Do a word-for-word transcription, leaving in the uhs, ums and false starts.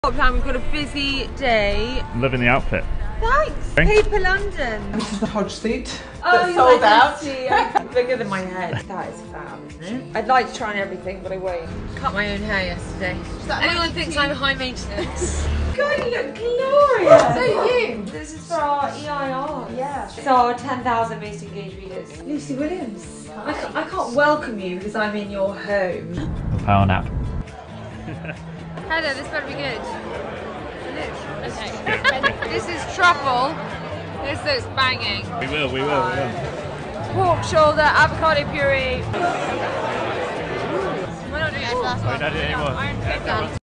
Plan, we've got a busy day. Loving the outfit. Thanks. Thanks. Paper London. This is the Hodge suit. Oh, That's sold out. See, bigger than my head. That is fab, isn't it? I'd like to try on everything, but I won't. Cut my own hair yesterday. Anyone thinks I'm high maintenance? God, you look glorious. So you. This is for our E I R. Yeah. It's our ten thousand most engaged readers. Lucy Williams. I can't, I can't welcome you because I'm in your home. Power nap. Heather, this better be good. Okay. This is truffle. This looks banging. We will, we will, we will. Pork shoulder, avocado puree. We're not doing it last one. We're not doing it anymore. Iron